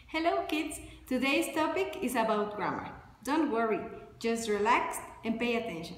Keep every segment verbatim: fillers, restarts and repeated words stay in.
Hello kids, today's topic is about grammar. Don't worry, just relax and pay attention.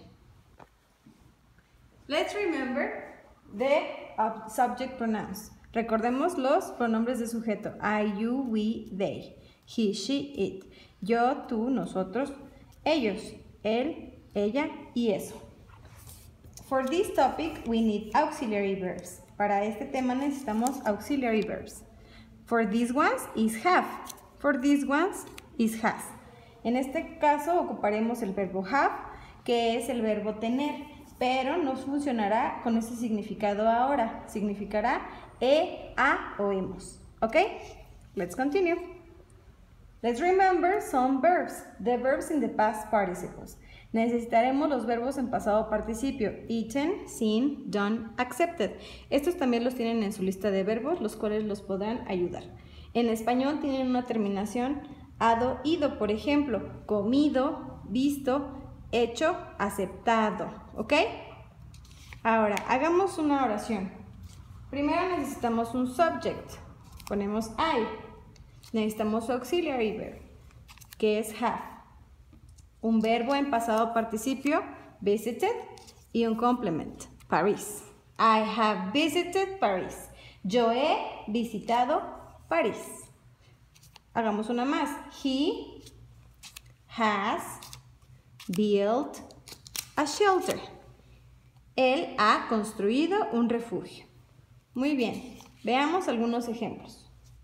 Let's remember the subject pronouns. Recordemos los pronombres de sujeto. I, you, we, they. He, she, it. Yo, tú, nosotros, ellos. Él, ella y eso. For this topic we need auxiliary verbs. Para este tema necesitamos auxiliary verbs. For these ones is have. For these ones is has. En este caso ocuparemos el verbo have, que es el verbo tener, pero no funcionará con ese significado ahora. Significará he, ha o hemos. ¿Ok? Let's continue. Let's remember some verbs. The verbs in the past participles. Necesitaremos los verbos en pasado participio. Eaten, seen, done, accepted. Estos también los tienen en su lista de verbos, los cuales los podrán ayudar. En español tienen una terminación ado, ido. Por ejemplo, comido, visto, hecho, aceptado. ¿Ok? Ahora, hagamos una oración. Primero necesitamos un subject. Ponemos I. Necesitamos auxiliary verb, que es have. Un verbo en pasado participio, visited, y un complement, Paris. I have visited Paris. Yo he visitado París. Hagamos una más. He has built a shelter. Él ha construido un refugio. Muy bien. Veamos algunos ejemplos.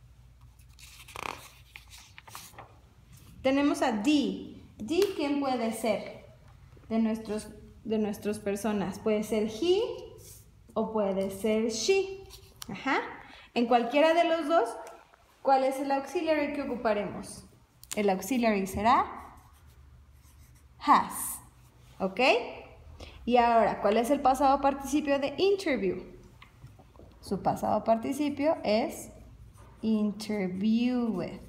Tenemos a D. D, ¿quién puede ser de nuestros, de nuestras personas? Puede ser he o puede ser she. Ajá. En cualquiera de los dos, ¿cuál es el auxiliary que ocuparemos? El auxiliary será has. ¿Ok? Y ahora, ¿cuál es el pasado participio de interview? Su pasado participio es interviewed.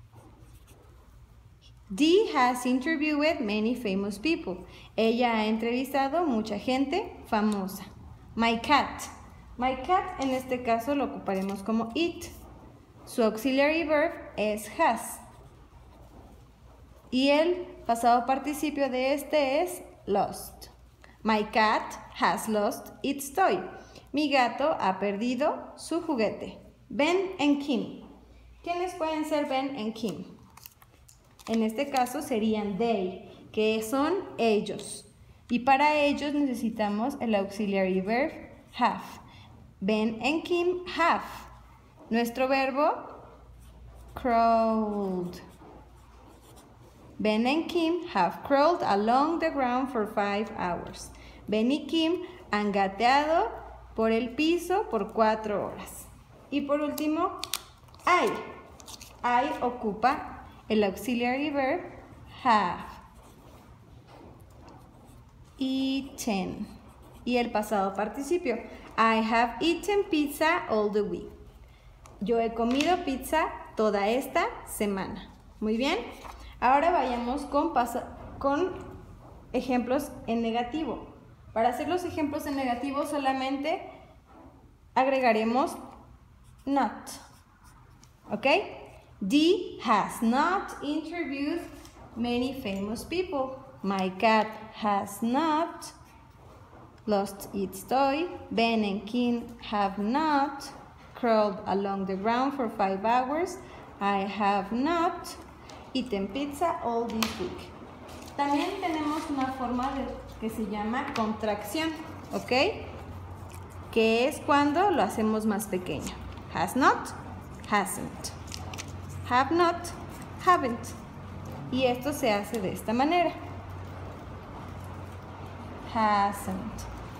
Dee has interviewed many famous people. Ella ha entrevistado mucha gente famosa. My cat. My cat en este caso lo ocuparemos como it. Su auxiliary verb es has. Y el pasado participio de este es lost. My cat has lost its toy. Mi gato ha perdido su juguete. Ben and Kim. ¿Quiénes pueden ser Ben and Kim? En este caso serían they, que son ellos. Y para ellos necesitamos el auxiliary verb have. Ben and Kim have. Nuestro verbo, crawled. Ben and Kim have crawled along the ground for five hours. Ben y Kim han gateado por el piso por cuatro horas. Y por último, I. I ocupa el auxiliary verb have. Eaten. Y el pasado participio. I have eaten pizza all the week. Yo he comido pizza toda esta semana. Muy bien. Ahora vayamos con, con ejemplos en negativo. Para hacer los ejemplos en negativo solamente agregaremos not. ¿Ok? Dee has not interviewed many famous people. My cat has not lost its toy. Ben and Kim have not crawled along the ground for five hours. I have not eaten pizza all this week. También tenemos una forma de, que se llama contracción, ¿ok? Que es cuando lo hacemos más pequeño. Has not, hasn't. Have not, haven't. Y esto se hace de esta manera. Hasn't.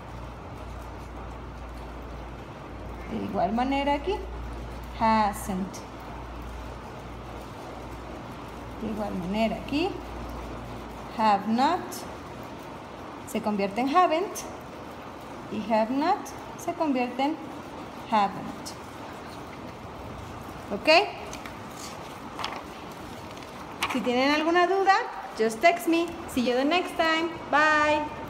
De igual manera aquí. Hasn't. De igual manera aquí. Have not. Se convierte en haven't. Y have not se convierte en haven't. ¿Ok? Si tienen alguna duda, just text me. See you the next time. Bye.